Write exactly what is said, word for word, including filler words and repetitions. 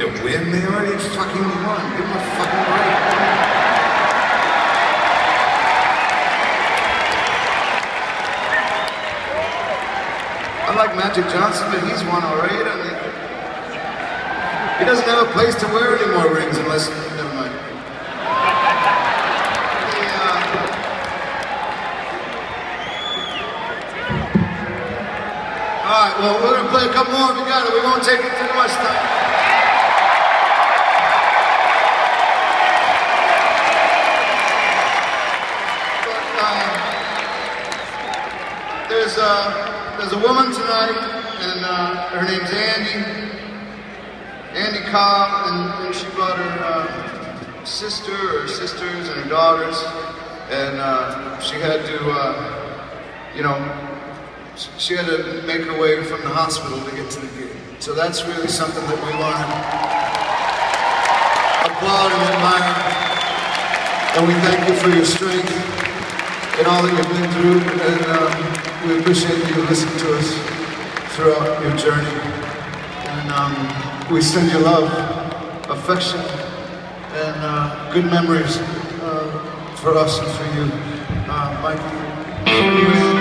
to win. They already fucking won. Give them a fucking break. I like Magic Johnson, but he's won already, doesn't he? He doesn't have a place to wear any more rings unless... Never mind. The, uh... Alright, well, we're going to play a couple more if we got it. We won't take it too much time. But, uh... There's, uh... There's a woman tonight, and uh, her name's Andy. Andy Cobb, and, and she brought her uh, sister, or sisters, and her daughters, and uh, she had to, uh, you know, she had to make her way from the hospital to get to the gig. So that's really something that we want to applaud and admire. And we thank you for your strength and all that you've been through, and uh, we appreciate you listening to us throughout your journey. And um, we send you love, affection, and uh, good memories uh, for us and for you. Uh, Mikey,